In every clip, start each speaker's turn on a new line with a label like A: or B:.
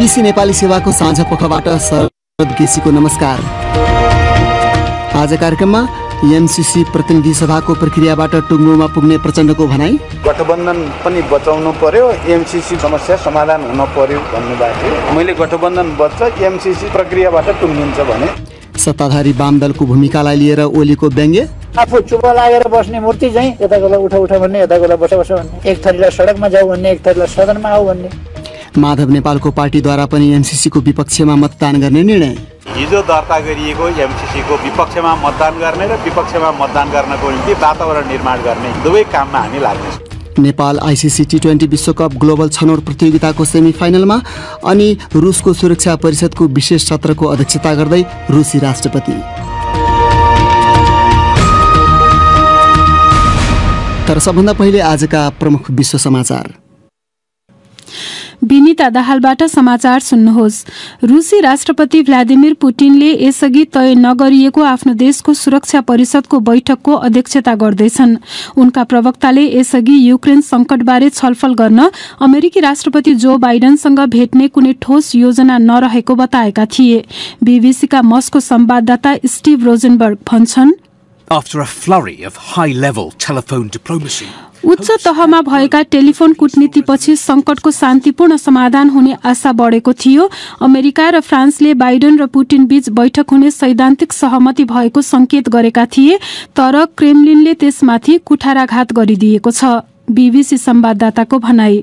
A: BBC Nepali सेवाको साँझ पखबाट शरद केसीको नमस्कार। आज कार्यक्रममा एमसीसी प्रतिनिधि सभाको प्रक्रियाबाट टुङ्गोमा पुग्ने प्रचण्डको भनाई,
B: गठबन्धन पनि बचाउनु पर्यो, एमसीसी समस्या समाधान हुन पर्यो भन्नुभएको थियो। मैले गठबन्धन बच्छ, एमसीसी प्रक्रियाबाट टुङ्गिन्छ भने।
A: सत्ताधारी वाम दलको भूमिकालाई लिएर ओलीको व्यङ्ग्य,
C: आफू चुप लागेर बस्ने मूर्ति चाहिँ यता गला उठा भन्ने, यता गला बस भन्ने, एक थरीलाई सडकमा जाऊ भन्ने, एक थरीलाई सदनमा आऊ भन्ने।
A: माधव नेपालको पार्टीद्वारा पनि एमसीसीको विपक्षमा मतदान गर्ने निर्णय।
D: हिजो दर्ता गरिएको एमसीसीको विपक्षमा मतदान गर्ने र विपक्षमा मतदान गर्नको निम्ति वातावरण निर्माण गर्ने दुवै काममा हामी लाग्नेछौँ।
A: नेपाल आइसिसी टी20 विश्वकप ग्लोबल छनौट प्रतियोगिताको सेमिफाइनलमा अनि रुसको सुरक्षा परिषदको विशेष सत्रको अध्यक्षता गर्दै रुसी राष्ट्रपति। तर सबभन्दा पहिले आजका प्रमुख विश्व समाचार।
E: विनिता दाहालबाट समाचार सुन्नुहोस्। रुसी राष्ट्रपति भ्लादिमिर पुटिनले यसअघि तय नगरिएको आफ्नो देशको सुरक्षा परिषदको बैठकको अध्यक्षता गर्दैछन्। उनका प्रवक्ताले यसअघि युक्रेन संकटबारे छलफल गर्न अमेरिकी राष्ट्रपति जो बाइडेनसँग भेट्ने कुनै ठोस योजना नरहेको बताएका थिए। बीबीसीका मस्को संवाददाता स्टिभ रोजनबर्ग भन्छन्,
F: After a flurry of high-level telephone diplomacy,
E: उच्च तहमा भएका टेलिफोन कूटनीतिपछि संकटको शान्तिपूर्ण समाधान हुने आशा बढेको थियो। अमेरिका र फ्रान्सले बाइडेन र पुटिन बीच बैठक हुने सैद्धान्तिक सहमति भएको संकेत गरेका थिए, तर क्रेमलिनले त्यसमाथि कुठाराघात गरिदिएको छ। बीबीसी संवाददाताको भनाई।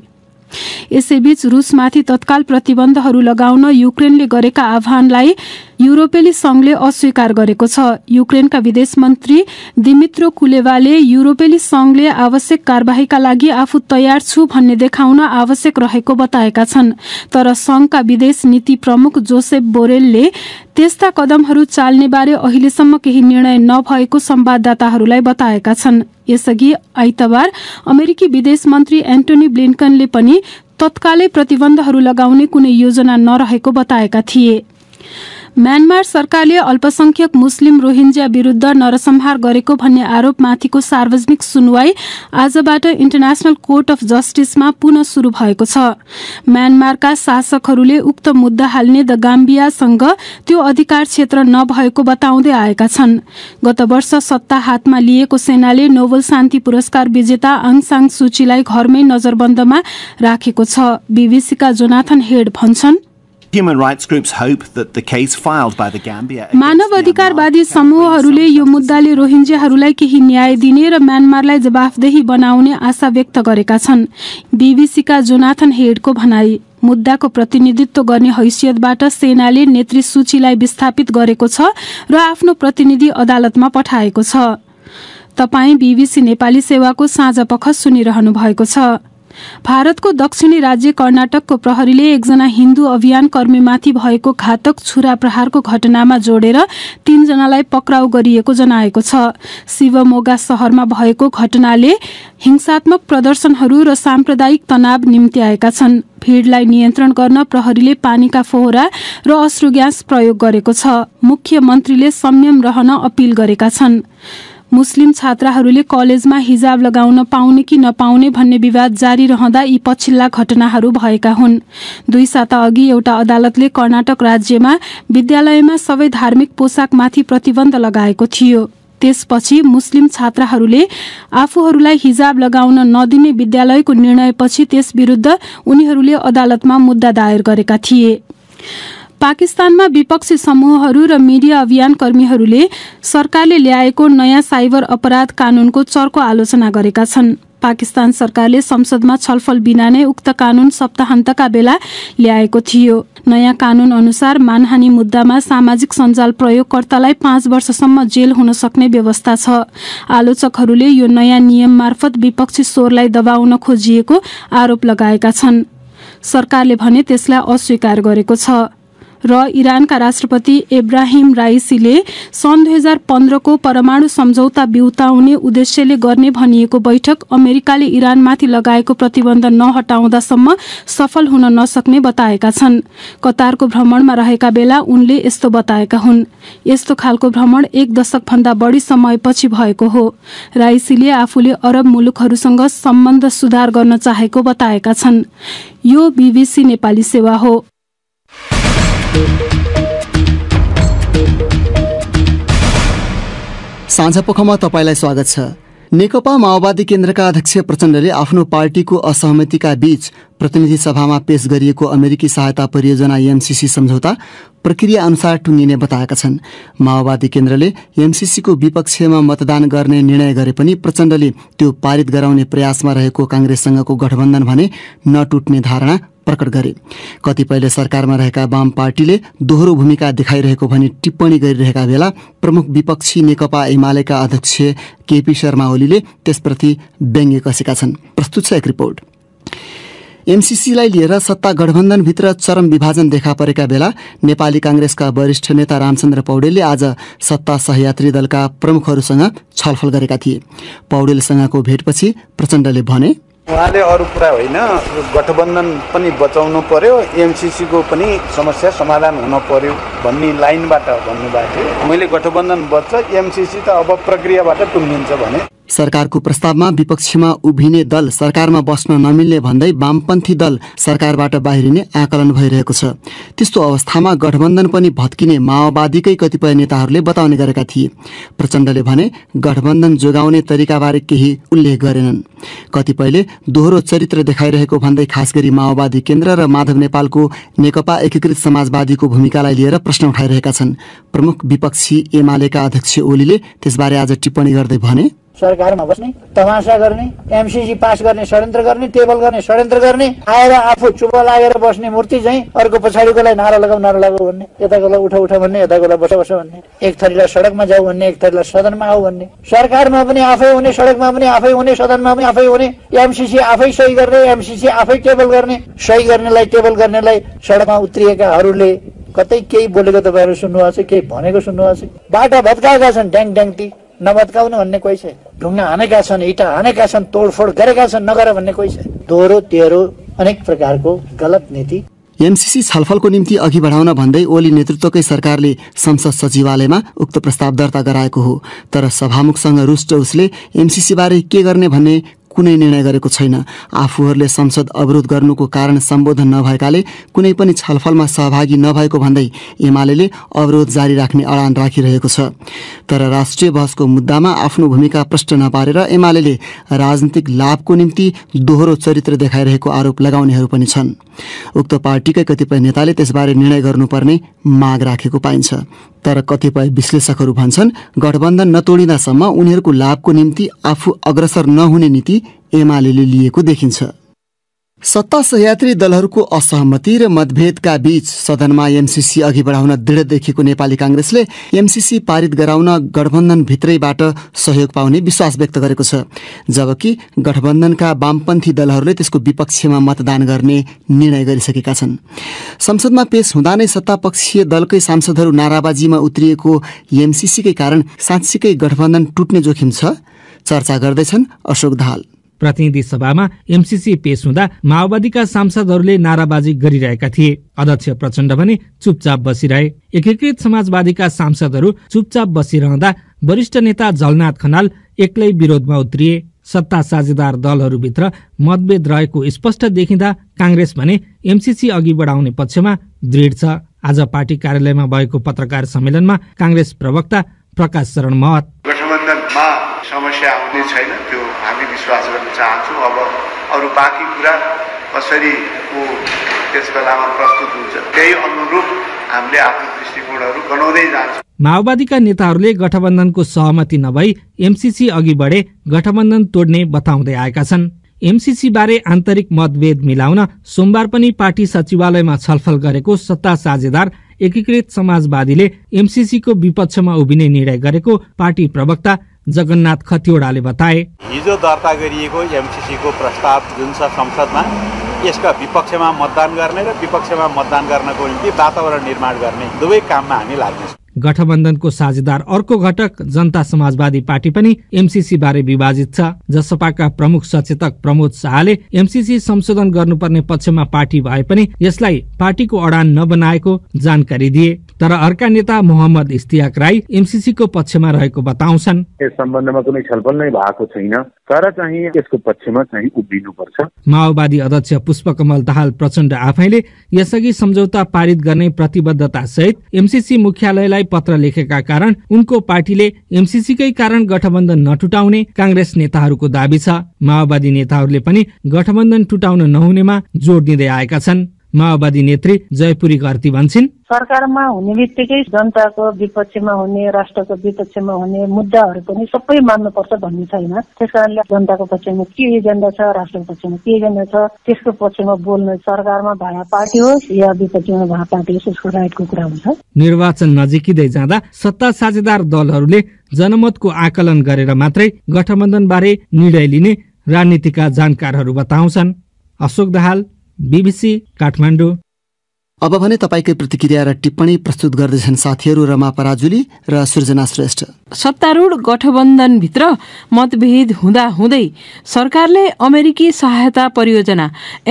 E: यसैबीच रुसमाथि तत्काल प्रतिबन्धहरू लगाउन युक्रेनले गरेका आह्वानलाई युरोपेली संघले अस्वीकार गरेको छ। युक्रेनका विदेश मन्त्री दिमित्रो कुलेवाले युरोपेली संघले आवश्यक कारबाहीका लागि आफू तयार छु भन्ने देखाउन आवश्यक रहेको बताएका छन्। तर संघका विदेश नीति प्रमुख जोसेफ बोरेलले त्यस्ता कदमहरू चाल्ने बारे अहिलेसम्म केही निर्णय नभएको संवाददाताहरूलाई बताएका छन्। यसअघि आइतबार अमेरिकी विदेश मन्त्री एन्टोनी ब्लिन्कनले पनि तत्कालै प्रतिबन्धहरू लगाउने कुनै योजना नरहेको बताएका थिए। म्यानमार सरकारले अल्पसंख्यक मुस्लिम रोहिंग्या विरुद्ध नरसंहार गरेको भन्ने आरोपमाथिको सार्वजनिक सुनवाई आजबाट इन्टरनेशनल कोर्ट अफ जस्टिसमा पुनः शुरू भएको छ। म्यानमारका शासकहरूले उक्त मुद्दा हाल्ने द गाम्बियासँग त्यो अधिकार क्षेत्र नभएको बताउँदै आएका छन्। गत वर्ष सत्ता हातमा लिएको सेनाले नोबेल शान्ति पुरस्कार विजेता आङ सान सुचीलाई घरमै नजरबन्दमा राखेको छ। बीबीसीका जोनाथन हेड भन्छन्,
F: human rights groups hope that the case filed by the Gambia
E: मानव अधिकारवादी समूहहरूले यो मुद्दाले रोहिंग्याहरूलाई केही न्याय दिने र म्यानमारलाई जवाफदेही बनाउने आशा व्यक्त गरेका छन्। बीबीसीका जोनाथन हेडको भनाई। मुद्दाको प्रतिनिधित्व गर्ने हैसियतबाट सेनाले नेत्री सूचीलाई विस्थापित गरेको छ र आफ्नो प्रतिनिधि अदालतमा पठाएको छ। तपाई बीबीसी नेपाली सेवाको साँझ पख सुनिरहनु भएको छ। भारतको दक्षिणी राज्य कर्नाटकको प्रहरीले एकजना हिन्दू अभियान कर्मीमाथि भएको घातक छुरा प्रहारको घटनामा जोडेर 3 जनालाई पक्राउ गरिएको जनाएको छ। शिवमोगा शहरमा भएको घटनाले हिंसात्मक प्रदर्शनहरू र साम्प्रदायिक तनाव निम्त्याएका छन्। भीडलाई नियन्त्रण गर्न प्रहरीले पानीका फोहरा र अश्रु ग्यास प्रयोग गरेको छ। मुख्यमन्त्रीले संयम रहन अपील गरेका छन्। मुस्लिम छात्राहरूले कलेजमा हिजाब लगाउन पाउने कि नपाउने भन्ने विवाद जारी रहँदा यी पछिल्ला घटनाहरू भएका हुन्। 2 साता अघि एउटा अदालतले कर्नाटक राज्यमा विद्यालयमा सबै धार्मिक पोसाकमाथि प्रतिबन्ध लगाएको थियो। त्यसपछि मुस्लिम छात्राहरूले आफूहरूलाई हिजाब लगाउन नदिने विद्यालयको निर्णयपछि त्यस विरुद्ध उनीहरूले अदालतमा मुद्दा दायर गरेका थिए। पाकिस्तानमा विपक्षी समूहहरू र मिडिया अभियान कर्मीहरूले सरकारले ल्याएको नयाँ साइबर अपराध कानूनको चर्को आलोचना गरेका छन्। पाकिस्तान सरकारले संसदमा छलफल बिना नै उक्त कानून सप्ताहन्तका बेला ल्याएको थियो। नयाँ कानून अनुसार मानहानि मुद्दामा सामाजिक सञ्जाल प्रयोगकर्तालाई 5 वर्षसम्म जेल हुन सक्ने व्यवस्था छ। आलोचकहरूले यो नयाँ नियम मार्फत विपक्षी स्वरलाई दबाउन खोजिएको आरोप लगाएका छन्। सरकारले भने त्यसलाई अस्वीकार गरेको छ। र इरानका राष्ट्रपति इब्राहिम राइसीले सन् 2015 को परमाणु सम्झौता बिउताउने उद्देश्यले गर्ने भनिएको बैठक अमेरिकाले इरानमाथि लगाएको प्रतिबन्ध नहटाउँदासम्म सफल हुन नसक्ने बताएका छन्। कतारको भ्रमणमा रहेका बेला उनले यस्तो बताएका हुन्। यस्तो खालको भ्रमण 1 दशकभन्दा बढी समयपछि भएको हो। राइसीले आफूले अरब मुलुकहरूसँग सम्बन्ध सुधार गर्न चाहेको बताएका छन्। यो बीबीसी नेपाली सेवा हो।
A: साँझपखमा तपाईलाई स्वागत छ। नेकपा माओवादी केन्द्रका अध्यक्ष प्रचण्डले आफ्नो पार्टीको असहमतिका बीच प्रतिनिधि सभामा पेश गरिएको अमेरिकी सहायता परियोजना एमसीसी सम्झौता प्रक्रिया अनुसार टुङ्गिने बताएका छन्। माओवादी केन्द्रले एमसीसीको विपक्षमा मतदान गर्ने निर्णय गरे पनि प्रचण्डले त्यो पारित गराउने प्रयासमा रहेको कांग्रेससँगको गठबन्धन भने नटुट्ने धारणा प्रकट गरे। कतिपयले सरकारमा रहेका वाम पार्टीले दोहोरो भूमिका देखाइरहेको भनी टिप्पणी गरिरहेका बेला प्रमुख विपक्षी नेकपा एमालेका अध्यक्ष केपी शर्मा ओलीले त्यसप्रति व्यङ्ग्य कसेका छन्। प्रस्तुत छ एक रिपोर्ट। एमसीसीलाई लिएर सत्ता गठबन्धनभित्र चरम विभाजन देखा परेका बेला नेपाली कांग्रेसका वरिष्ठ नेता रामचन्द्र पौडेलले आज सत्ता सहयात्री दलका प्रमुखहरूसँग छलफल गरेका थिए। पौडेलसँगको भेटपछि प्रचण्डले भने,
B: उहाँले अरू कुरा होइन, गठबन्धन पनि बचाउनु पर्यो, एमसीसीको पनि समस्या समाधान हुन पर्यो भन्ने लाइनबाट भन्नुभएको थियो। मैले गठबन्धन बच्छ, एमसीसी त अब प्रक्रियाबाट टुङ्गिन्छ भने।
A: सरकारको प्रस्तावमा विपक्षमा उभिने दल सरकारमा बस्न नमिल्ने भन्दै वामपन्थी दल सरकारबाट बाहिरिने आकलन भइरहेको छ। त्यस्तो अवस्थामा गठबन्धन पनि भत्किने माओवादीकै कतिपय नेताहरूले बताउने गरेका थिए। प्रचण्डले भने गठबन्धन जोगाउने तरिकाबारे केही उल्लेख गरेनन्। कतिपयले दोहोरो चरित्र देखाइरहेको भन्दै खास गरी माओवादी केन्द्र र माधव नेपालको नेकपा एकीकृत समाजवादीको भूमिकालाई लिएर प्रश्न उठाइरहेका छन्। प्रमुख विपक्षी एमालेका अध्यक्ष ओलीले त्यसबारे आज टिप्पणी गर्दै भने,
C: सरकारमा बस्ने, तमासा गर्ने, एमसीसी पास गर्ने षड्यन्त्र गर्ने, टेबल गर्ने षड्यन्त्र गर्ने, आएर आफू चुप लागेर बस्ने मूर्ति चाहिँ अर्को पछाडिकोलाई नारा लगाऊ भन्ने, यताकोलाई उठ भन्ने, यताकोलाई बस भन्ने, एक थरीलाई सडकमा जाऊ भन्ने, एक थरीलाई सदनमा आऊ भन्ने। सरकारमा पनि आफै हुने, सडकमा पनि आफै हुने, सदनमा पनि आफै हुने, एमसीसी आफै सही गर्ने, एमसीसी आफै टेबल गर्ने, सही गर्नेलाई टेबल गर्नेलाई सडकमा उत्रिएकाहरूले कतै केही बोलेको तपाईँहरू सुन्नुभएको छ, केही भनेको सुन्नुभएको छ। बाटा भत्काएका छन्, ड्याङ ड्याङटी नभत्काउनु भन्ने कोही छ, ढुङ्गा हानेका छन्, इँटा हानेका छन्, तोडफोड गरेका छन्, नगर भन्ने कोही छ। दोहोरो तेह्रो अनेक प्रकारको गलत नीति।
A: एमसीसी छलफलको निम्ति अघि बढाउन भन्दै ओली नेतृत्वकै सरकारले संसद सचिवालयमा उक्त प्रस्ताव दर्ता गराएको हो। तर सभामुखसँग रुष्ट उसले एमसीसी बारे के गर्ने भन्ने कुनै निर्णय गरेको छैन। आफूहरूले संसद अवरोध गर्नुको कारण सम्बोधन नभएकाले कुनै पनि छलफलमा सहभागी नभएको भन्दै एमाले अवरोध जारी राख्ने अडान राखिरहेको छ। तर राष्ट्रिय बहसको मुद्दामा आफ्नो भूमिका प्रष्ट नपारेर एमाले राजनीतिक लाभको निम्ति दोहोरो चरित्र देखाइरहेको आरोप लगाउनेहरू पनि छन्। उक्त पार्टीकै कतिपय नेताले त्यसबारे निर्णय गर्नुपर्ने माग राखेको पाइन्छ। तर कतिपय विश्लेषकहरू भन्छन् गठबन्धन नतोडिँदासम्म उनीहरूको लाभको निम्ति आफू अग्रसर नहुने नीति एमालेले लिएको देखिन्छ। सत्ता सहयात्री दलहरूको असहमति र मतभेदका बीच सदनमा एमसीसी अघि बढाउन दृढ देखिएको नेपाली कांग्रेसले एमसीसी पारित गराउन गठबन्धन भित्रैबाट सहयोग पाउने विश्वास व्यक्त गरेको छ, जबकि गठबन्धनका वामपन्थी दलहरूले त्यसको विपक्षमा मतदान गर्ने निर्णय गरिसकेका छन्। संसदमा पेश हुँदा नै सत्तापक्षीय दलकै सांसदहरू नाराबाजीमा उत्रिएको एमसीसीकै कारण साँच्चीकै गठबन्धन टुट्ने जोखिम छ, चर्चा गर्दैछन् अशोक दाहाल।
G: प्रतिनिधि सभामा एमसीसी पेश हुँदा माओवादीका सांसदहरूले नाराबाजी गरिरहेका थिए। अध्यक्ष प्रचण्ड भने चुपचाप बसिरहे। एकीकृत समाजवादीका सांसदहरू चुपचाप बसिरहँदा वरिष्ठ नेता झलनाथ खनाल एक्लै विरोधमा उत्रिए। सत्ता साझेदार दलहरूभित्र मतभेद रहेको स्पष्ट देखिँदा कांग्रेस भने एमसीसी अघि बढाउने पक्षमा दृढ छ। आज पार्टी कार्यालयमा भएको पत्रकार सम्मेलनमा कांग्रेस प्रवक्ता प्रकाश शरण महत,
H: गठबन्धनमा समस्या आउने छैन त्यो हामी विश्वास गर्न चाहन्छौँ। अब अरू बाँकी कुरा कसरी त्यस बेलामा प्रस्तुत हुन्छ त्यही अनुरूप हामीले आफ्नो दृष्टिकोणहरू गनाउँदै जान्छौँ।
G: माओवादीका नेताहरूले गठबन्धनको सहमति नभई एमसीसी अघि बढे गठबन्धन तोड्ने बताउँदै आएका छन्। एमसीसी बारे आन्तरिक मतभेद मिलाउन सोमबार पनि पार्टी सचिवालयमा छलफल गरेको सत्ता साझेदार एकीकृत समाजवादीले एमसीसीको विपक्षमा उभिने निर्णय गरेको पार्टी प्रवक्ता जगन्नाथ खतिवड़ाले बताए।
D: हिजो दर्ता गरिएको एमसीसीको प्रस्ताव जुन छ संसदमा, यसका विपक्षमा मतदान गर्ने र विपक्षमा मतदान गर्नको निम्ति वातावरण निर्माण गर्ने दुवै काममा हामी लाग्नेछौँ।
G: गठबन्धनको साझेदार अर्को घटक जनता समाजवादी पार्टी पनि एमसीसी बारे विभाजित छ। जसपाका प्रमुख सचेतक प्रमोद शाहले एमसीसी संशोधन गर्नुपर्ने पक्षमा पार्टी भए पनि यसलाई पार्टीको अडान नबनाएको जानकारी दिए। तर अर्का नेता मोहम्मद इस्तियाक राई एमसीसी को पक्षमा रहेको बताउँछन्।
I: यस सम्बन्धमा कुनै छलफल नै भएको छैन, तर चाहिँ यसको पक्षमा चाहिँ उभिनुपर्छ।
G: माओवादी अध्यक्ष पुष्पकमल दाहाल प्रचण्ड आफैले यसअघि सम्झौता पारित गर्ने प्रतिबद्धता सहित एमसीसी मुख्यालयलाई केसीलाई पत्र लेखेका कारण उनको पार्टीले एमसीसीकै कारण गठबन्धन नटुटाउने कांग्रेस नेताहरूको दाबी छ। माओवादी नेताहरूले पनि गठबन्धन टुटाउन नहुनेमा जोड दिँदै आएका छन्। माओवादी नेत्री जयपुरी घरती भन्छन्,
J: सरकारमा हुने बित्तिकै जनताको विपक्षमा हुने, राष्ट्रको विपक्षमा हुने मुद्दाहरू पनि सबै मान्नुपर्छ भन्ने छैन। त्यसकारणले जनताको पक्षमा के एजेन्डा छ, राष्ट्रको पक्षमा के एजेन्डा छ, त्यसको पक्षमा बोल्न सरकारमा भए पार्टी होस् या विपक्षमा भए पार्टी होस्, उसको राइटको कुरा हुन्छ।
G: निर्वाचन नजिकिँदै जाँदा सत्ता साझेदार दलहरूले जनमतको आकलन गरेर मात्रै गठबन्धनबारे निर्णय लिने राजनीतिका जानकारहरू बताउँछन्। अशोक दाहाल, BBC काठमाडौँ।
A: अब भने तपाईकै प्रतिक्रिया र टिप्पणी प्रस्तुत गर्दैछन् साथीहरू रमा पराजुली र सृजना श्रेष्ठ।
K: सत्तारूढ गठबन्धनभित्र मतभेद हुँदा हुँदै सरकारले अमेरिकी सहायता परियोजना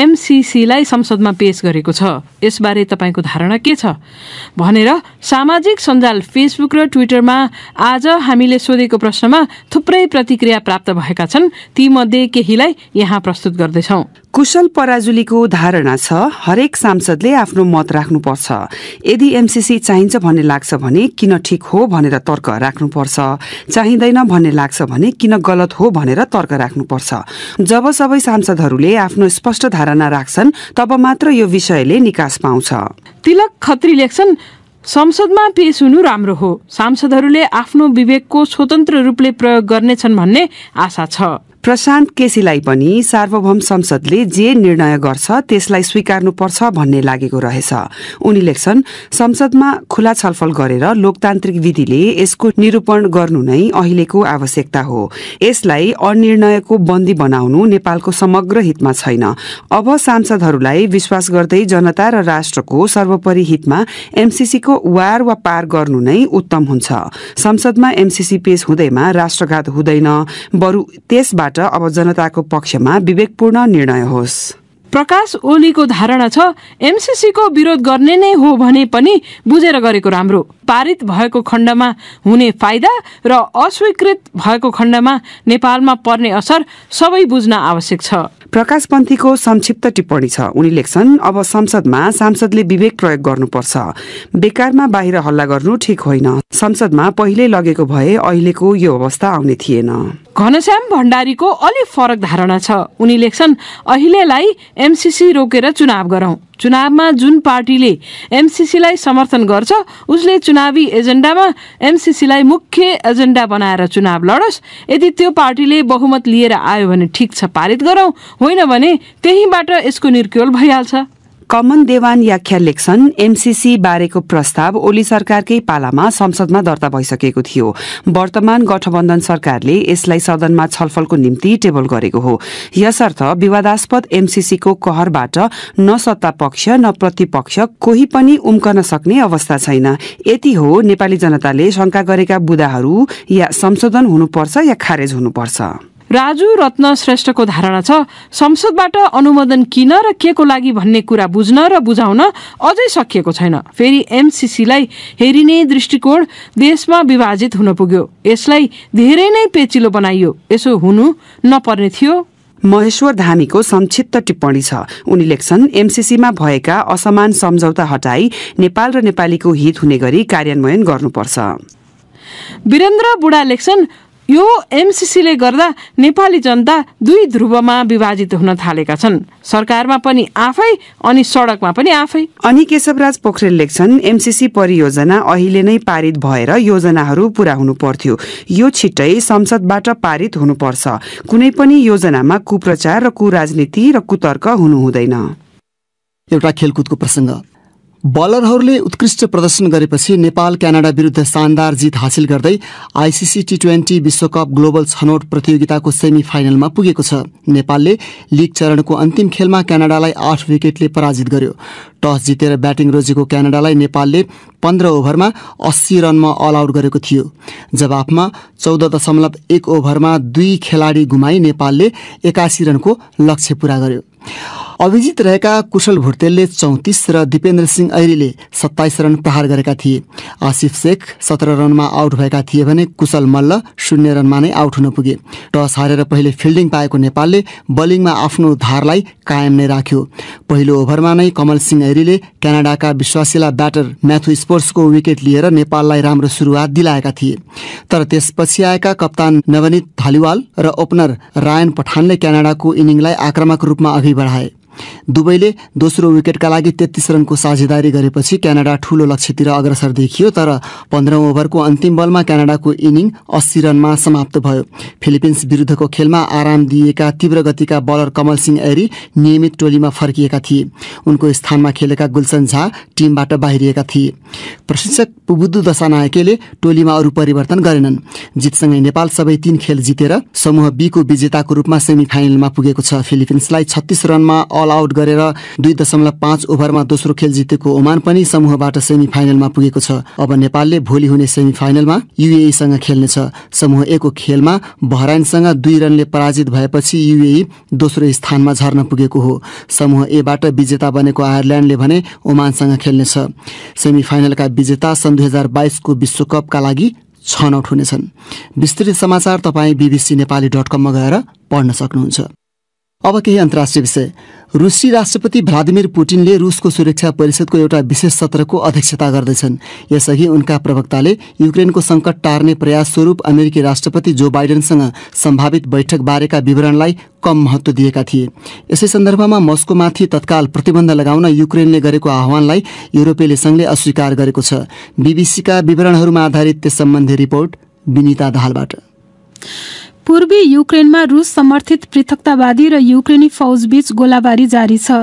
K: MCCलाई संसदमा पेश गरेको छ। यसबारे तपाईँको धारणा के छ भनेर सामाजिक सञ्जाल फेसबुक र ट्विटरमा आज हामीले सोधेको प्रश्नमा थुप्रै प्रतिक्रिया प्राप्त भएका छन्। तीमध्ये केहीलाई यहाँ प्रस्तुत गर्दैछौँ।
L: कुशल पराजुलीको धारणा छ, हरेक सांसदले आफ्नो मत राख्नुपर्छ। यदि MCC चाहिन्छ भन्ने लाग्छ भने किन ठिक हो भनेर तर्क राख्नुपर्छ, चाहिँदैन भन्ने लाग्छ भने किन गलत हो भनेर तर्क राख्नुपर्छ। जब सबै सांसदहरूले आफ्नो स्पष्ट धारणा राख्छन् तब मात्र यो विषयले निकास पाउँछ।
K: तिलक खत्री लेख्छन्, संसदमा पेश हुनु राम्रो हो। सांसदहरूले आफ्नो विवेकको स्वतन्त्र रूपले प्रयोग गर्नेछन् भन्ने आशा छ।
L: प्रशान्त केसीलाई पनि सार्वभौम संसदले जे निर्णय गर्छ त्यसलाई स्वीकार्नुपर्छ भन्ने लागेको रहेछ। उनी लेख्छन्, संसदमा खुला छलफल गरेर लोकतान्त्रिक विधिले यसको निरूपण गर्नु नै अहिलेको आवश्यकता हो। यसलाई अनिर्णयको बन्दी बनाउनु नेपालको समग्र हितमा छैन। अब सांसदहरूलाई विश्वास गर्दै जनता र राष्ट्रको सर्वोपरि हितमा MCCको वार वा पार गर्नु नै उत्तम हुन्छ। संसदमा MCC पेश हुँदैमा राष्ट्रघात हुँदैन, बरु त्यसबाट अब जनताको पक्षमा विवेकपूर्ण निर्णय होस्।
K: प्रकाश ओलीको धारणा छ, MCC को विरोध गर्ने नै हो भने पनि बुझेर गरेको राम्रो। पारित भएको खण्डमा हुने फाइदा र अस्वीकृत भएको खण्डमा नेपालमा पर्ने असर सबै बुझ्न आवश्यक छ।
L: प्रकाश पन्थीको संक्षिप्त टिप्पणी छ। उनी लेख्छन्, अब संसदमा सांसदले विवेक प्रयोग गर्नुपर्छ। बेकारमा बाहिर हल्ला गर्नु ठिक होइन। संसदमा पहिले लगेको भए अहिलेको यो अवस्था आउने थिएन।
K: घनश्याम भण्डारीको अलि फरक धारणा छ। उनी लेख्छन्, अहिलेलाई MCC रोकेर चुनाव गरौं। चुनावमा जुन पार्टीले MCCलाई समर्थन गर्छ उसले चुनावी एजेन्डामा MCCलाई मुख्य एजेन्डा बनाएर चुनाव लडोस्। यदि त्यो पार्टीले बहुमत लिएर आयो भने ठिक छ, पारित गरौं, होइन भने त्यहीबाट यसको निर्क्योल भइहाल्छ।
L: कमन देवान याख्या लेख्छन्, MCC बारेको प्रस्ताव ओली सरकारकै पालामा संसदमा दर्ता भइसकेको थियो। वर्तमान गठबन्धन सरकारले यसलाई सदनमा छलफलको निम्ति टेबल गरेको हो। यसर्थ विवादास्पद MCC को कहरबाट न सत्ता पक्ष न प्रतिपक्ष कोही पनि उम्कन सक्ने अवस्था छैन। यति हो नेपाली जनताले शंका गरेका बुदाहरू या संशोधन हुनुपर्छ या खारेज हुनुपर्छ।
K: राजु रत्न श्रेष्ठको धारणा छ, संसदबाट अनुमोदन किन र के को लागि भन्ने कुरा बुझ्न र बुझाउन अझै सकिएको छैन। फेरि MCCलाई हेरिने दृष्टिकोण देशमा विभाजित हुन पुग्यो। यसलाई धेरै नै पेचिलो बनाइयो। यसो हुनु नपर्ने थियो।
L: महेश्वर धामीको संक्षिप्त टिप्पणी छ। उनी लेख्छन्, MCCमा भएका असमान सम्झौता हटाई नेपाल र नेपालीको हित हुने गरी कार्यान्वयन गर्नुपर्छ।
K: वीरेन्द्र बुढा लेख्छन्, यो MCCले गर्दा नेपाली जनता दुई ध्रुवमा विभाजित हुन थालेका छन्। सरकारमा पनि आफै अनि सडकमा पनि आफै।
L: अनि केशवराज पोखरेल लेख्छन्, MCC परियोजना अहिले नै पारित भएर योजनाहरू पूरा हुनु पर्थ्यो। यो छिट्टै संसदबाट पारित हुनुपर्छ। कुनै पनि योजनामा कुप्रचार र कुराजनीति र कुतर्क हुनु हुँदैन।
A: एउटा खेलकुदको प्रसङ्ग। बलरहरूले उत्कृष्ट प्रदर्शन गरेपछि नेपाल क्यानाडा विरुद्ध शानदार जित हासिल गर्दै ICC T20 विश्वकप ग्लोबल छनौट प्रतियोगिताको सेमी फाइनलमा पुगेको छ। नेपालले लीग चरणको अन्तिम खेलमा क्यानाडालाई 8 विकेटले पराजित गर्यो। टस जितेर ब्याटिङ रोजेको क्यानाडालाई नेपालले 15 ओभरमा 80 रनमा अल आउट गरेको थियो। जवाफमा 14.1 ओभरमा 2 खेलाडी गुमाई नेपालले 81 रनको लक्ष्य पूरा गर्यो। अभिजित रहेका कुशल भुर्तेलले 34 र दिपेन्द्र सिंह ऐरीले 27 रन प्रहार गरेका थिए। आसिफ शेख 17 रनमा आउट भएका थिए भने कुशल मल्ल 0 रनमा नै आउट हुन पुगे। टस हारेर पहिले फिल्डिङ पाएको नेपालले बलिङमा आफ्नो धारलाई कायम नै राख्यो। पहिलो ओभरमा नै कमल सिंह ऐरीले क्यानाडाका विश्वासिला ब्याटर म्याथ्यु स्पोर्ट्सको विकेट लिएर नेपाललाई राम्रो सुरुवात दिलाएका थिए। तर त्यसपछि आएका कप्तान नवनीत धालिवाल र ओपनर रायन पठानले क्यानाडाको इनिङलाई आक्रामक रूपमा अघि बढाए। दुवैले दोस्रो विकेटका लागि 33 रनको साझेदारी गरेपछि क्यानाडा ठूलो लक्ष्यतिर अग्रसर देखियो। तर 15औं ओभरको अन्तिम बलमा क्यानाडाको इनिङ 80 रनमा समाप्त भयो। फिलिपिन्स विरुद्धको खेलमा आराम दिएका तीव्र गतिका बलर कमल सिंह ऐरी नियमित टोलीमा फर्किएका थिए। उनको स्थानमा खेलेका गुलसन झा टिमबाट बाहिरिएका थिए। प्रशिक्षक पुबुदु दशानायकेले टोलीमा अरू परिवर्तन गरेनन्। जितसँगै नेपाल सबै 3 खेल जितेर समूह बी को विजेताको रूपमा सेमिफाइनलमा पुगेको छ। फिलिपिन्सलाई 36 रनमा अल आउट गरेर 2.5 ओभरमा दोस्रो खेल जितेको ओमान पनि समूहबाट सेमिफाइनलमा पुगेको छ। अब नेपालले भोलि हुने सेमिफाइनलमा युएई सँग खेल्नेछ। समूह ए को खेलमा बहराइनसँग 2 रनले पराजित भएपछि युएई दोस्रो स्थानमा झर्न पुगेको हो। समूह ए बाट विजेता बनेको आयरल्यान्डले भने ओमानसँग खेल्नेछ। सेमिफाइनलका विजेता सन् 2022 को विश्वकपका लागि छनौट हुनेछन्। विस्तृत समाचार तपाईँ bbcnepali.com मा गएर पढ्न सक्नुहुन्छ। अब केही अन्तर्राष्ट्रिय विषय। रुसी राष्ट्रपति भ्लादिमिर पुटिनले रुसको सुरक्षा परिषदको एउटा विशेष सत्रको अध्यक्षता गर्दैछन्। यसअघि उनका प्रवक्ताले युक्रेनको संकट टार्ने प्रयास स्वरूप अमेरिकी राष्ट्रपति जो बाइडेनसँग सम्भावित बैठक बारेका विवरणलाई कम महत्त्व दिएका थिए। यसै सन्दर्भमा मस्कोमाथि तत्काल प्रतिबन्ध लगाउन युक्रेनले गरेको आह्वानलाई युरोपेली संघले अस्वीकार गरेको छ। बीबीसीका विवरणहरूमा आधारित त्यस सम्बन्धी रिपोर्ट विनिता दाहालबाट।
E: पूर्वी युक्रेनमा रूस समर्थित पृथकतावादी र युक्रेनी फौजबीच गोलाबारी जारी छ।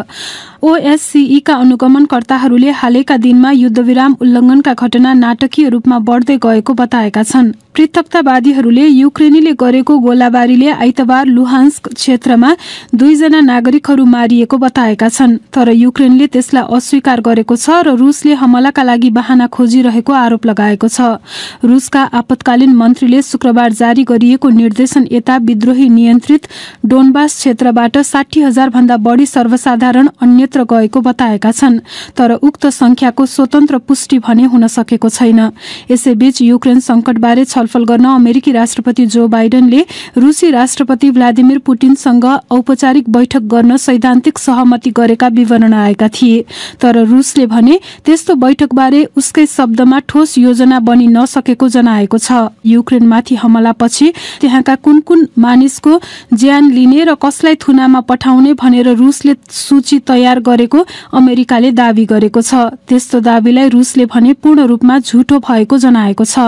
E: ओएससीईका अनुगमनकर्ताहरूले हालैका दिनमा युद्धविराम उल्लङ्घनका घटना नाटकीय रूपमा बढ्दै गएको बताएका छन्। पृथकतावादीहरूले युक्रेनीले गरेको गोलाबारीले आइतबार लुहान्स्क क्षेत्रमा 2 जना नागरिकहरू मारिएको बताएका छन्। तर युक्रेनले त्यसलाई अस्वीकार गरेको छ र रुसले हमलाका लागि बहाना खोजिरहेको आरोप लगाएको छ। रुसका आपतकालीन मन्त्रीले शुक्रबार जारी गरिएको निर्देशन यता विद्रोही नियन्त्रित डोनबास क्षेत्रबाट 60,000 भन्दा बढी सर्वसाधारण अन्यत्र गएको बताएका छन्। तर उक्त संख्याको स्वतन्त्र पुष्टि भने हुन सकेको छैन। यसैबीच युक्रेन संकटबारे छलफल गर्न अमेरिकी राष्ट्रपति जो बाइडेनले रुसी राष्ट्रपति भ्लादिमिर पुटिनसँग औपचारिक बैठक गर्न सैद्धान्तिक सहमति गरेका विवरण आएका थिए। तर रुसले भने त्यस्तो बैठकबारे उसकै शब्दमा ठोस योजना बनि नसकेको जनाएको छ। युक्रेनमाथि हमलापछि त्यहाँका कुन कुन मानिसको ज्यान लिने र कसलाई थुनामा पठाउने भनेर रुसले सूची तयार गरेको अमेरिकाले दावी गरेको छ। त्यस्तो दावीलाई रुसले भने पूर्ण रूपमा झुटो भएको जनाएको छ।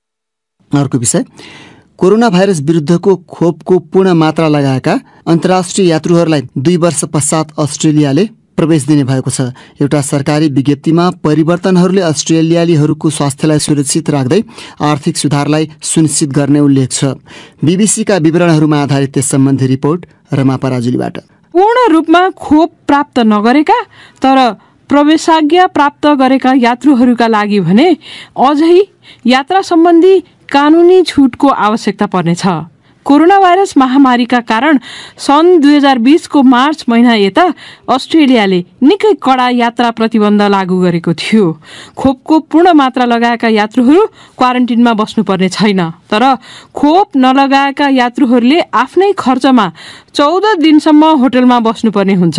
A: अर्को विषय, कोरोना भाइरस विरुद्धको खोपको पूर्ण मात्रा लगाएका अन्तर्राष्ट्रिय यात्रुहरूलाई 2 वर्ष पश्चात अस्ट्रेलियाले प्रवेश दिने भएको छ। एउटा सरकारी विज्ञप्तिमा परिवर्तनहरूले अस्ट्रेलियालीहरूको स्वास्थ्यलाई सुरक्षित राख्दै आर्थिक सुधारलाई सुनिश्चित गर्ने उल्लेख छ। बीबीसीका विवरणहरूमा आधारित त्यस सम्बन्धी रिपोर्ट रमा पराजुलीबाट।
K: पूर्ण रूपमा खोप प्राप्त नगरेका तर प्रवेशाज्ञा प्राप्त गरेका यात्रुहरूका लागि भने अझै यात्रा सम्बन्धी कानुनी छुटको आवश्यकता पर्नेछ। कोरोना भाइरस महामारीका कारण सन् 2020 को मार्च महिना यता अस्ट्रेलियाले निकै कडा यात्रा प्रतिबन्ध लागू गरेको थियो। खोपको पूर्ण मात्रा लगाएका यात्रुहरू क्वारेन्टिनमा बस्नुपर्ने छैन। तर खोप नलगाएका यात्रुहरूले आफ्नै खर्चमा 14 दिनसम्म होटलमा बस्नुपर्ने हुन्छ।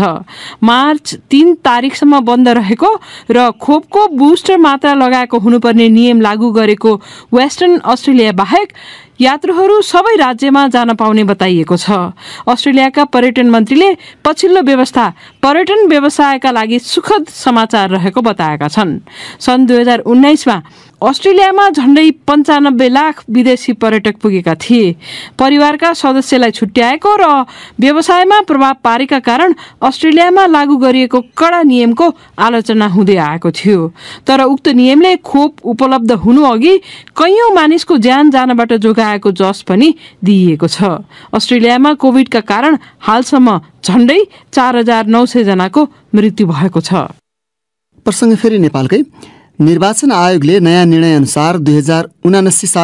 K: मार्च 3 तारिकसम्म बन्द रहेको र खोपको बुस्टर मात्रा लगाएको हुनुपर्ने नियम लागू गरेको वेस्टर्न अस्ट्रेलिया बाहेक यात्रुहरू सबै राज्यमा जान पाउने बताइएको छ। अस्ट्रेलियाका पर्यटन मन्त्रीले पछिल्लो व्यवस्था पर्यटन व्यवसायका लागि सुखद समाचार रहेको बताएका छन्। सन् 2019 मा अस्ट्रेलियामा झण्डै 95 लाख विदेशी पर्यटक पुगेका थिए। परिवारका सदस्यलाई छुट्याएको र व्यवसायमा प्रभाव पारेका कारण अस्ट्रेलियामा लागू गरिएको कडा नियमको आलोचना हुँदै आएको थियो। तर उक्त नियमले खोप उपलब्ध हुनु अघि कैयौं मानिसको ज्यान जानबाट जोगाएको जस पनि दिइएको छ। अस्ट्रेलियामा कोभिडका कारण हालसम्म झण्डै 4900 जनाको मृत्यु भएको छ।
A: प्रसङ्ग फेरि नेपालकै निर्वाचन आयोगले नयाँ निर्णय अनुसार 2079 सालको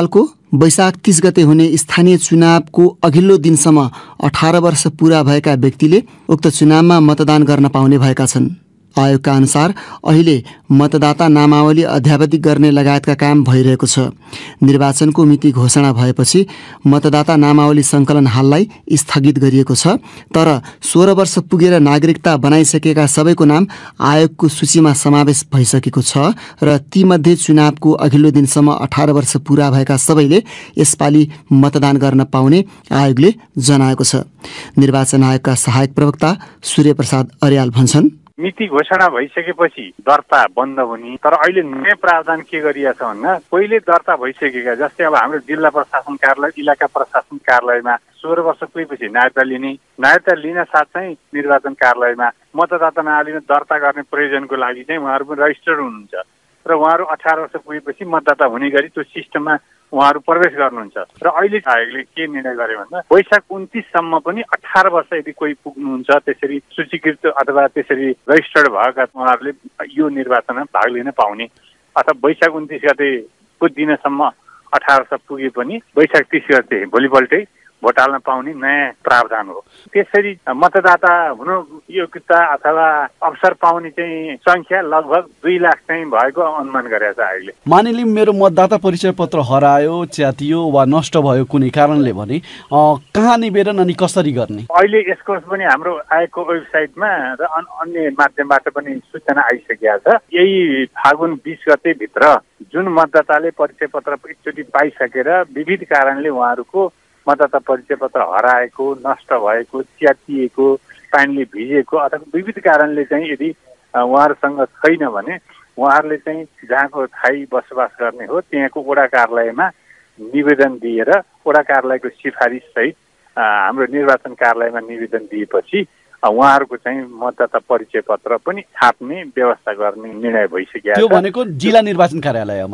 A: वैशाख 30 गते हुने स्थानीय चुनावको अघिल्लो दिनसम्म 18 वर्ष पूरा भएका व्यक्तिले उक्त चुनावमा मतदान गर्न पाउने भएका छन्। आयोगका अनुसार अहिले मतदाता नामावली अध्यावधिक गर्ने लगायतका काम भइरहेको छ। निर्वाचनको मिति घोषणा भएपछि मतदाता नामावली सङ्कलन हाललाई स्थगित गरिएको छ। तर 16 वर्ष पुगेर नागरिकता बनाइसकेका सबैको नाम आयोगको सूचीमा समावेश भइसकेको छ र तीमध्ये चुनावको अघिल्लो दिनसम्म 18 वर्ष पूरा भएका सबैले यसपालि मतदान गर्न पाउने आयोगले जनाएको छ। निर्वाचन आयोगका सहायक प्रवक्ता सूर्य प्रसाद अर्याल भन्छन्,
M: मिति घोषणा भइसकेपछि दर्ता बन्द हुने, तर अहिले नयाँ प्रावधान के गरिएको छ भन्दा पहिले दर्ता भइसकेका, जस्तै अब हाम्रो जिल्ला प्रशासन कार्यालय, इलाका प्रशासन कार्यालयमा 16 वर्ष पुगेपछि नागरिकता लिने, नागरिकता लिन साथ चाहिँ निर्वाचन कार्यालयमा मतदाता नामावलीमा दर्ता गर्ने प्रयोजनको लागि चाहिँ उहाँहरू पनि रजिस्टर्ड हुनुहुन्छ र उहाँहरू 18 वर्ष पुगेपछि मतदाता हुने गरी त्यो सिस्टममा उहाँहरू प्रवेश गर्नुहुन्छ। र अहिले आयोगले के निर्णय गर्यो भन्दा वैशाख 29 सम्म पनि 18 वर्ष यदि कोही पुग्नुहुन्छ, त्यसरी सूचीकृत अथवा त्यसरी रजिस्टर्ड भएका उहाँहरूले यो निर्वाचनमा भाग लिन पाउने, अथवा वैशाख 29 गतेको दिनसम्म 18 वर्ष पुगे पनि वैशाख 30 गते भोलिपल्टै भोट हाल्न पाउने नयाँ प्रावधान हो। त्यसरी मतदाता हुनु योग्यता अथवा अवसर पाउने चाहिँ संख्या लगभग 2 लाख चाहिँ भएको अनुमान गरेको छ आयोगले।
N: मानिलिउँ मेरो मतदाता परिचय पत्र हरायो, च्यातियो वा नष्ट भयो कुनै कारणले भने कहाँ निवेदन अनि कसरी गर्ने?
M: अहिले यसको पनि हाम्रो आयोगको वेबसाइटमा र अन्य माध्यमबाट पनि सूचना आइसकेको छ। यही फागुन 20 गते भित्र जुन मतदाताले परिचय पत्र एकचोटि पाइसकेर विविध कारणले उहाँहरूको मतदाता परिचय पत्र हराएको, नष्ट भएको, च्यातिएको, पानीले भिजेको अथवा विविध कारणले चाहिँ यदि उहाँहरूसँग छैन भने उहाँहरूले चाहिँ जहाँको स्थायी बसोबास गर्ने हो त्यहाँको वडा कार्यालयमा निवेदन दिएर वडा कार्यालयको सिफारिस सहित हाम्रो निर्वाचन कार्यालयमा निवेदन दिएपछि उहाँहरूको चाहिँ मतदाता परिचय पत्र पनि छाप्ने व्यवस्था गर्ने निर्णय भइसकेको छ।
N: त्यो भनेको जिल्ला निर्वाचन कार्यालयमा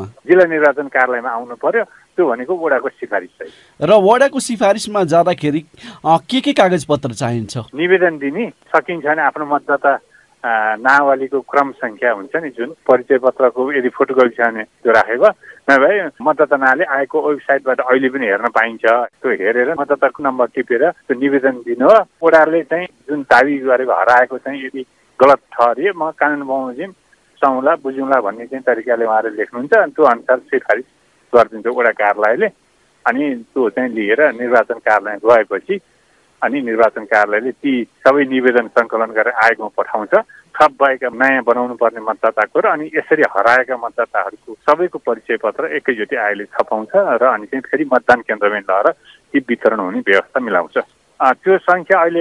M: आउनु पर्यो। त्यो भनेको वडाको सिफारिस सहित।
N: र वडाको सिफारिसमा जाँदाखेरि के कागजपत्र चाहिन्छ?
M: निवेदन दिने सकिन्छ भने आफ्नो मतदाता नामावलीको क्रम संख्या हुन्छ नि, जुन परिचय पत्रको यदि फोटोकपी छ भने त्यो राखेको नभए मतदाता नाले आएको वेबसाइटबाट अहिले पनि हेर्न पाइन्छ। त्यो हेरेर मतदाताको नम्बर टिपेर त्यो निवेदन दिनु हो। वडाले चाहिँ जुन दाबी गरेको हराएको चाहिँ यदि गलत ठहरिए म कानुन बमोजिम सौला बुझौँला भन्ने चाहिँ तरिकाले उहाँहरूले लेख्नुहुन्छ। त्यो अनुसार सिफारिस गरिदिन्छ वडा कार्यालयले। अनि त्यो चाहिँ लिएर निर्वाचन कार्यालय गएपछि अनि निर्वाचन कार्यालयले ती सबै निवेदन सङ्कलन गरेर आयोगमा पठाउँछ। थप भएका नयाँ बनाउनु पर्ने मतदाताको र अनि यसरी हराएका मतदाताहरूको सबैको परिचय पत्र एकैचोटि आयोगले छपाउँछ र अनि चाहिँ फेरि मतदान केन्द्रमै लगेर ती वितरण हुने व्यवस्था मिलाउँछ। त्यो संख्या अहिले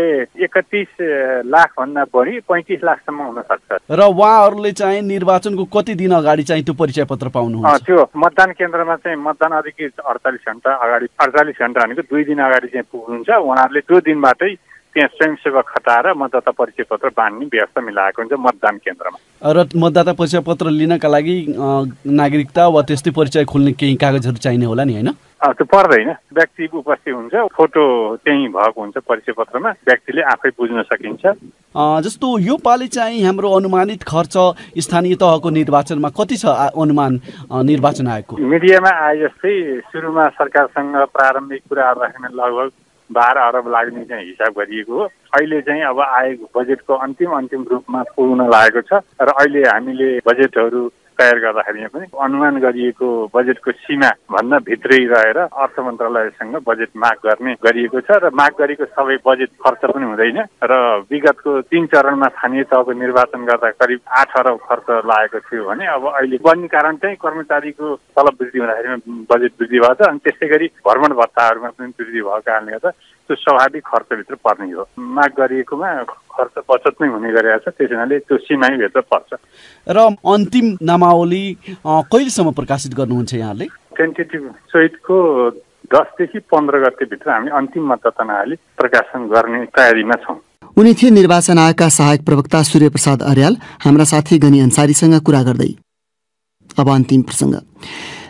M: 31 लाखभन्दा बढी 35 लाखसम्म हुन सक्छ।
N: र उहाँहरूले चाहिँ निर्वाचनको कति दिन अगाडि चाहिँ त्यो परिचय पत्र पाउनुहुन्छ?
M: त्यो मतदान केन्द्रमा चाहिँ मतदान अधिकृत 48 घण्टा अगाडि, 48 घण्टा भनेको 2 दिन अगाडि चाहिँ पुग्नुहुन्छ। उहाँहरूले त्यो दिनबाटै त्यहाँ स्वयंसेवक खटाएर मतदाता परिचय पत्र बाँड्ने व्यवस्था मिलाएको हुन्छ मतदान केन्द्रमा।
N: र मतदाता परिचय पत्र लिनका लागि नागरिकता वा त्यस्तै परिचय खोल्ने केही कागजहरू चाहिने होला नि, होइन?
M: त्यो पर्दैन। व्यक्ति उपस्थित हुन्छ, फोटो त्यही भएको हुन्छ परिचय पत्रमा, व्यक्तिले आफै बुझ्न सकिन्छ।
N: जस्तो यो पालि चाहिँ हाम्रो अनुमानित खर्च स्थानीय तहको निर्वाचनमा कति छ अनुमान निर्वाचन आयोगको?
M: मिडियामा आए जस्तै सुरुमा सरकारसँग प्रारम्भिक कुराहरू राख्न लगभग 12 अरब लाग्ने चाहिँ हिसाब गरिएको हो। अहिले चाहिँ अब आयोग बजेटको अन्तिम रूपमा पुग्न लागेको छ र अहिले हामीले बजेटहरू तयार गर्दाखेरि पनि अनुमान गरिएको बजेटको सीमा भन्दा भित्रै रहेर अर्थ मन्त्रालयसँग बजेट माग गर्ने गरिएको छ र माग गरेको सबै बजेट खर्च पनि हुँदैन। र विगतको 3 चरणमा स्थानीय तहको निर्वाचन गर्दा करिब 8 अरब खर्च लागेको थियो भने अब अहिले बन्ने कारण चाहिँ कर्मचारीको तलब वृद्धि हुँदाखेरि बजेट वृद्धि भएको छ। अनि त्यस्तै गरी भ्रमण भत्ताहरूमा पनि वृद्धि भएको कारणले गर्दा त्यो स्वाभाविक खर्चभित्र पर्ने हो। माग गरिएकोमा खर्च बचत नै हुने गरेको छ, त्यस कारणले त्यो सीमाभित्र पर्छ।
N: र अन्तिम नामावली कहिलेसम्म प्रकाशित गर्नुहुन्छ यहाँले?
M: टेन्टेटिभ सहितको 10 देखि 15 गतेभित्र हामी अन्तिम मतदाता नामावली प्रकाशन गर्ने तयारीमा छौँ।
A: उनी थिए निर्वाचन आयोगका सहायक प्रवक्ता सूर्य प्रसाद अर्याल हाम्रा साथी गनी अन्सारीसँग कुरा गर्दै। अब अन्तिम प्रसङ्ग।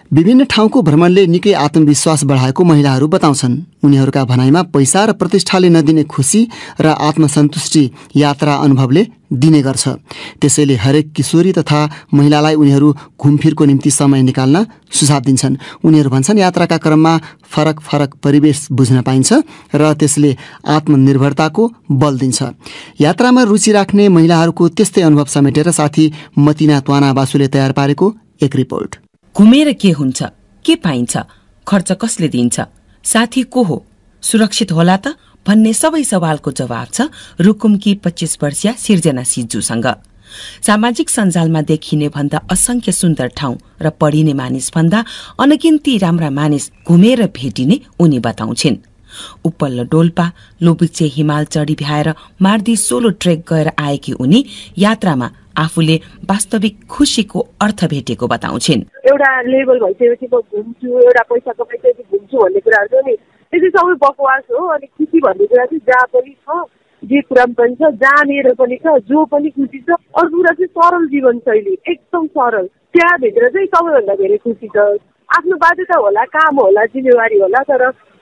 A: विभिन्न ठाउँको भ्रमणले निकै आत्मविश्वास बढाएको महिलाहरू बताउँछन्। उनीहरूका भनाइमा पैसा र प्रतिष्ठाले नदिने खुसी र आत्मसन्तुष्टि यात्रा अनुभवले दिने गर्छ। त्यसैले हरेक किशोरी तथा महिलालाई उनीहरू घुमफिरको निम्ति समय निकाल्न सुझाव दिन्छन्। उनीहरू भन्छन् यात्राका क्रममा फरक फरक परिवेश बुझ्न पाइन्छ र त्यसले आत्मनिर्भरताको बल दिन्छ। यात्रामा रुचि राख्ने महिलाहरूको त्यस्तै अनुभव समेटेर साथी मतिना त्वाना बासुले तयार पारेको एक रिपोर्ट।
O: घुमेर के हुन्छ, के पाइन्छ, खर्च कसले दिन्छ, साथी को हो, सुरक्षित होला त भन्ने सबै सवालको जवाब छ रुकुमकी 25 वर्षीय सिर्जना सिज्जूसँग। सामाजिक सञ्जालमा देखिने भन्दा असंख्य सुन्दर ठाउँ र पढिने मानिस भन्दा अनगिन्ती राम्रा मानिस घुमेर भेटिने उनी बताउँछिन्। उपल्लो डोल्पा लोबिचे हिमाल चढी भ्याएर मार्दी सोलो ट्रेक गएर आएकी उनी यात्रामा आफूले वास्तविक खुशीको अर्थ भेटेको बताउँछिन्।
P: एउटा लेभल भइसकेपछि म घुम्छु, एउटा पैसा कमाइसकेपछि घुम्छु भन्ने कुराहरू चाहिँ नि त्यो सबै बकवास हो। अनि खुसी भन्ने कुरा चाहिँ जहाँ पनि छ, जे कुरा पनि छ, जहाँनिर पनि छ, जो पनि खुसी छ। अरू कुरा चाहिँ सरल जीवनशैली, एकदम सरल, त्यहाँभित्र चाहिँ सबैभन्दा धेरै खुसी छ। आफ्नो बाध्यता होला, काम होला, जिम्मेवारी होला, तर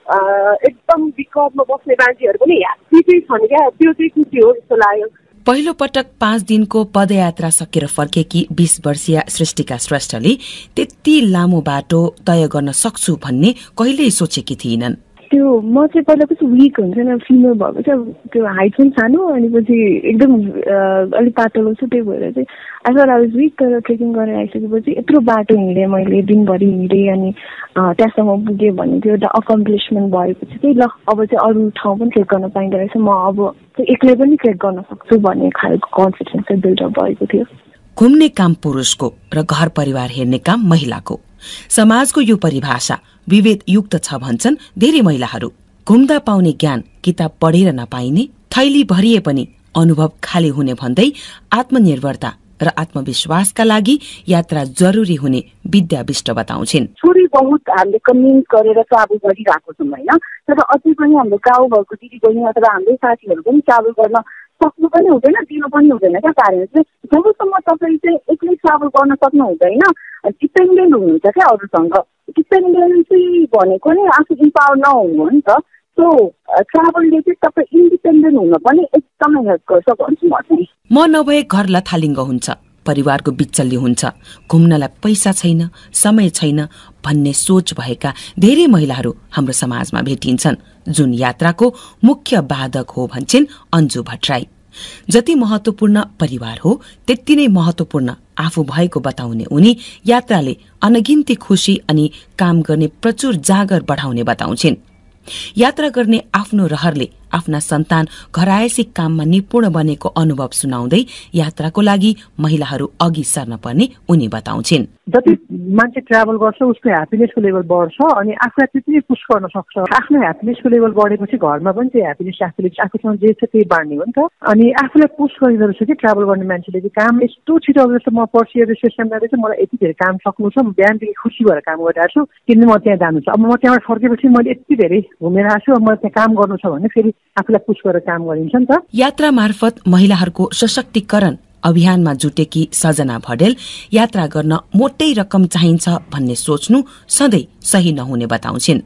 P: एकदम विकटमा बस्ने मान्छेहरू पनि ह्याप्पी चाहिँ छन् क्या, त्यो चाहिँ खुसी हो जस्तो लाग्यो।
O: पहिलो पटक 5 दिनको पदयात्रा सकेर फर्केकी 20 वर्षीय सृष्टिका श्रेष्ठले त्यति लामो बाटो तय गर्न सक्छु भन्ने कहिल्यै सोचेकी थिइनन्।
Q: त्यो म चाहिँ पहिला कस्तो विक हुन्छ नि, फिमेल भएको चाहिँ त्यो हाइट पनि सानो अनि पछि एकदम अलिक पातलो छु, त्यही भएर चाहिँ आई वाज विक। तर ट्रेकिङ गरेर आइसकेपछि यत्रो बाटो हिँडेँ मैले, दिनभरि हिँडेँ अनि त्यहाँसम्म पुगेँ भन्ने त्यो एउटा अकम्प्लिसमेन्ट भएपछि चाहिँ ल अब चाहिँ अरू ठाउँ पनि ट्रेक गर्न पाइँदो रहेछ, म अब एक्लै पनि ट्रेक गर्न सक्छु भन्ने खालको कन्फिडेन्स चाहिँ बिल्डअप भएको थियो।
O: घुम्ने काम पुरुषको र घर परिवार हेर्ने काम महिलाको। समाजको यो परिभाषा विभेदयुक्त छ भन्छन् धेरै महिलाहरू। घुम्दा पाउने ज्ञान किताब पढेर नपाइने, थैली भरिए पनि अनुभव खाली हुने भन्दै आत्मनिर्भरता र आत्मविश्वासका लागि यात्रा जरुरी हुने विद्या विष्ट बताउँछिन्।
J: थोरै बहुत हामीले कन्भिन्स गरेर ट्राभल गरिरहेको छौँ होइन, तर अझै पनि हाम्रो गाउँ घरको दिदी बहिनी अथवा हाम्रै साथीहरू पनि ट्राभल गर्न सक्नु पनि हुँदैन, दिनु पनि हुँदैन क्या। कारण चाहिँ जबसम्म तपाईँ चाहिँ एक्लै ट्राभल गर्न सक्नु हुँदैन, डिपेन्डेन्ट हुनुहुन्छ क्या अरूसँग। डिपेन्डेन्सी भनेको नै आफू इम्पावर नहुनु हो नि त। सो ट्राभलले चाहिँ तपाईँ इन्डिपेन्डेन्ट हुन पनि एकदमै हेल्प गर्छ भन्छु म चाहिँ।
O: म नभए घर लथालिङ्ग हुन्छ, परिवारको बिचल्ली हुन्छ, घुम्नलाई पैसा छैन, समय छैन भन्ने सोच भएका धेरै महिलाहरू हाम्रो समाजमा भेटिन्छन्, जुन यात्राको मुख्य बाधक हो भन्छन् अन्जु भट्टराई। जति महत्वपूर्ण परिवार हो त्यति नै महत्वपूर्ण आफू भएको बताउने उनी यात्राले अनगिन्ती खुशी अनि काम गर्ने प्रचुर जागर बढाउने बताउँछिन्। यात्रा गर्ने आफ्नो रहरले आफ्ना सन्तान घरायसी काममा निपुण बनेको अनुभव सुनाउँदै यात्राको लागि महिलाहरू अघि सर्न पर्ने उनी बताउँछिन्।
R: जति मान्छे ट्राभल गर्छ उसको ह्याप्पिनेसको लेभल बढ्छ अनि आफूलाई त्यति पुस गर्न सक्छ। आफ्नो ह्याप्पिनेसको लेभल बढेपछि घरमा पनि त्यो ह्याप्पिनेस आफूले आफूसँग जे छ त्यही बाँड्ने हो नि त। अनि आफूलाई पुस गरिँदो रहेछ कि ट्राभल गर्ने मान्छेले चाहिँ काम यस्तो छिटो अब जस्तो म पर्सि रेजिस्ट्रेसनमा रहेछ, मलाई यति धेरै काम सक्नु छ, बिहानदेखि खुसी भएर काम गरिरहेको छु, किनभने म त्यहाँ जानु छ। अब म त्यहाँबाट फर्केपछि मैले यति धेरै घुमेर आएको छु, अब मलाई त्यहाँ काम गर्नु छ भने फेरि आफूलाई पुस गरेर काम गरिन्छ नि त।
O: यात्रा मार्फत महिलाहरूको सशक्तिकरण अभियानमा जुटेकी सजना भडेल यात्रा गर्न मोटै रकम चाहिन्छ भन्ने सोच्नु सधैँ सही नहुने बताउँछिन्।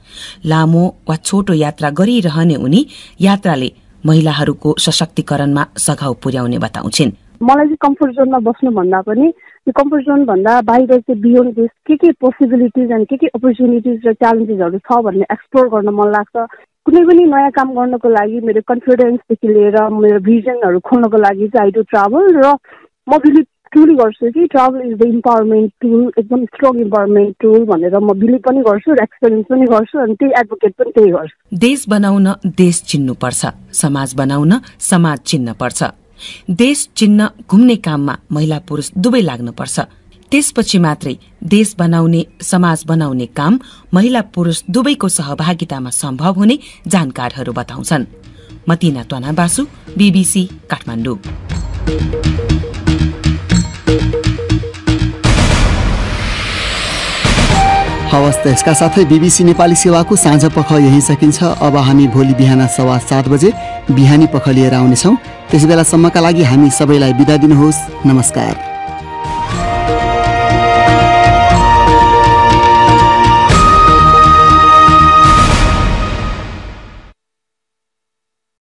O: लामो वा छोटो यात्रा गरिरहने उनी यात्राले महिलाहरूको सशक्तिकरणमा सघाउ पुर्याउने बताउँछिन्।
J: मलाई चाहिँ कम्फर्ट जोनमा बस्नु भन्दा पनि त्यो कम्फर्ट जोन भन्दा बाहिर चाहिँ बियोन्ड दिस के पोसिबिलिटिज अनि के अपर्च्युनिटिज र च्यालेन्जेसहरू छ भन्ने एक्सप्लोर गर्न मन लाग्छ। कुनै पनि नयाँ काम गर्नको लागि मेरो कन्फिडेन्सदेखि लिएर मेरो भिजनहरू खोल्नको लागि चाहिँ आई डु ट्राभल। र म बिलिभ ट्रुली गर्छु कि travel is the empowerment tool, एकदम स्ट्रङ इम्पावरमेन्ट टुल भनेर म बिलिभ पनि गर्छु र एक्सपिरियन्स पनि गर्छु अनि त्यही एडभोकेट पनि त्यही गर्छु।
O: देश बनाउन देश चिन्नुपर्छ, समाज बनाउन समाज चिन्न पर्छ। देश चिन्न घुम्ने काममा महिला पुरुष दुवै लाग्नुपर्छ। त्यसपछि मात्रै देश बनाउने समाज बनाउने काम महिला पुरुष दुवैको सहभागितामा सम्भव हुने जानकारहरू बताउँछन्। मतिना त्वाना बासु, BBC काठमाडौँ।
A: हवस् त यसका साथै BBC नेपाली सेवाको साँझ पख यही सकिन्छ। अब हामी भोलि बिहान 7:15 बजे बिहानी पख लिएर आउनेछौँ। त्यसबेलासम्मका लागि हामी सबैलाई बिदा दिनुहोस्। नमस्कार।